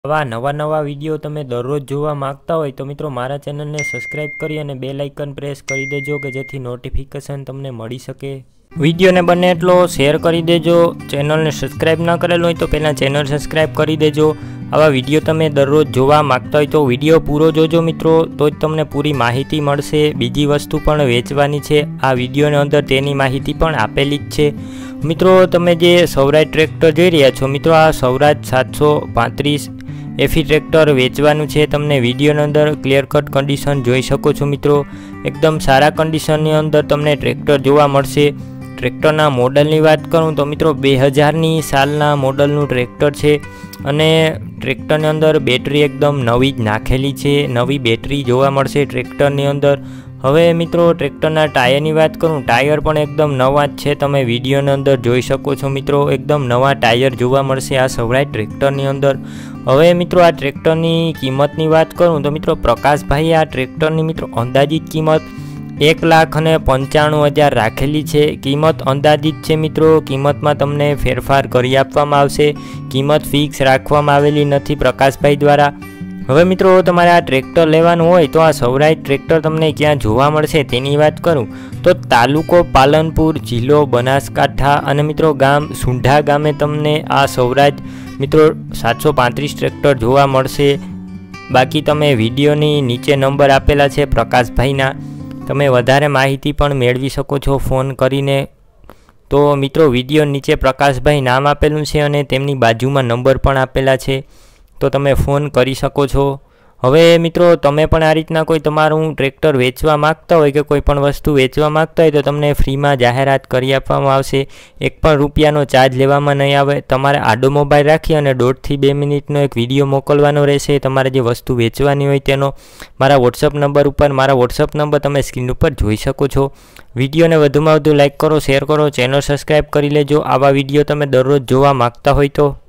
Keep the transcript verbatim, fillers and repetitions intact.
આવા નવા નવા વિડીયો તમે દરરોજ જોવા માંગતા હોય તો મિત્રો મારા ચેનલને સબસ્ક્રાઇબ કરી અને બેલ આઇકન પ્રેસ કરી દેજો કે જેથી નોટિફિકેશન તમને મળી શકે। વિડીયોને બને એટલો શેર કરી દેજો। ચેનલને સબસ્ક્રાઇબ ન કરેલું હોય તો પહેલાં ચેનલ સબસ્ક્રાઇબ કરી દેજો। આવા વિડીયો તમે દરરોજ જોવા માંગતા હોય તો વિડીયો પૂરો જોજો મિત્રો, તો જ તમને પૂરી માહિતી મળશે। બીજી વસ્તુ પણ વેચવાની છે આ વિડીયોની અંદર, તેની માહિતી પણ આપેલી જ છે। મિત્રો તમે જે સૌરાજ ટ્રેક્ટર જોઈ રહ્યા છો મિત્રો, આ સૌરાજ સાતસો પાંત્રીસ એફી ટ્રેક્ટર વેચવાનું છે। તમને વિડીયોની અંદર ક્લિયર કટ કન્ડિશન જોઈ શકો છો મિત્રો, એકદમ સારા કન્ડિશનની અંદર તમને ટ્રેક્ટર જોવા મળશે। ટ્રેક્ટરના મોડલની વાત કરું તો મિત્રો બે હજારની સાલના મોડલનું ટ્રેક્ટર છે અને ટ્રેક્ટરની અંદર બેટરી એકદમ નવી જ નાખેલી છે, નવી બેટરી જોવા મળશે ટ્રેક્ટરની અંદર। હવે મિત્રો ટ્રેક્ટરના ટાયરની વાત કરું, ટાયર પણ એકદમ નવા જ છે, તમે વિડીયોની અંદર જોઈ શકો છો મિત્રો, એકદમ નવા ટાયર જોવા મળશે આ સૌરાજ ટ્રેક્ટરની અંદર। હવે મિત્રો આ ટ્રેક્ટરની કિંમતની વાત કરું તો મિત્રો પ્રકાશભાઈ આ ટ્રેક્ટરની મિત્રો અંદાજિત કિંમત એક લાખ અને પંચાણું હજાર રાખેલી છે। કિંમત અંદાજિત છે મિત્રો, કિંમતમાં તમને ફેરફાર કરી આપવામાં આવશે, કિંમત ફિક્સ રાખવામાં આવેલી નથી પ્રકાશભાઈ દ્વારા। હવે મિત્રો તમારે આ ટ્રેક્ટર લેવાનું હોય તો આ સૌરાજ ટ્રેક્ટર તમને ક્યાં જોવા મળશે તેની વાત કરું તો તાલુકો પાલનપુર, જિલ્લો બનાસકાંઠા અને મિત્રો ગામ સુંઢા ગામે તમને આ સૌરાજ મિત્રો સાતસો પાંત્રીસ ટ્રેક્ટર જોવા મળશે। બાકી તમે વિડીયોની નીચે નંબર આપેલા છે પ્રકાશભાઈના, તમે વધારે માહિતી પણ મેળવી શકો છો ફોન કરીને। તો મિત્રો વિડીયો નીચે પ્રકાશભાઈ નામ આપેલું છે અને તેમની બાજુમાં નંબર પણ આપેલા છે, તો તમે ફોન કરી શકો છો। હવે મિત્રો તમે પણ આ રીતના કોઈ તમારું ટ્રેક્ટર વેચવા માગતા હોય કે કોઈ પણ વસ્તુ વેચવા માગતા હોય તો તમને ફ્રીમાં જાહેરાત કરી આપવામાં આવશે, એક પણ રૂપિયાનો ચાર્જ લેવામાં નહીં આવે। તમારે આડો મોબાઈલ રાખી અને દોઢથી બે મિનિટનો એક વિડીયો મોકલવાનો રહેશે તમારે જે વસ્તુ વેચવાની હોય તેનો, મારા વોટ્સઅપ નંબર ઉપર। મારા વોટ્સઅપ નંબર તમે સ્ક્રીન ઉપર જોઈ શકો છો। વિડીયોને વધુમાં વધુ લાઇક કરો, શેર કરો, ચેનલ સબસ્ક્રાઈબ કરી લેજો આવા વિડીયો તમે દરરોજ જોવા માગતા હોય તો।